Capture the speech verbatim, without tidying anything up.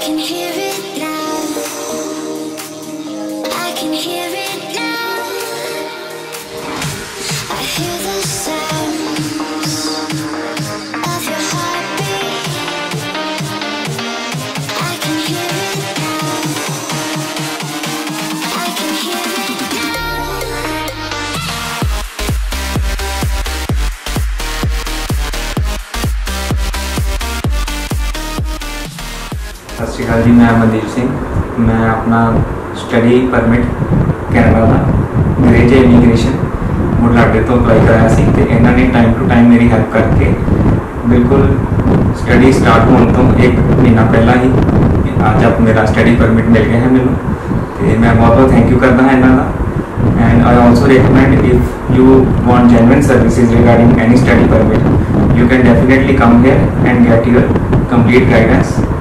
can hear it now. I can hear it now. I hear the sounds of your heartbeat. I can hear it now. I can hear it now. सत श्री अकाल जी, मैं अमनदीप सिंह। मैं अपना study permit Canada का अंग्रेज immigration बुढ़लाडे तो apply कराया सी ते इन्हों ने टाइम टू टाइम मेरी हेल्प करके बिल्कुल स्टडी स्टार्ट होने तो एक महीना पहला ही अज आप मेरा स्टडी परमिट मिल गया है मैनू। तो मैं बहुत बहुत थैंक यू करता हाँ इन्हों का। And I also recommend if you want genuine services regarding any study permit, you can definitely come here and get your complete guidance.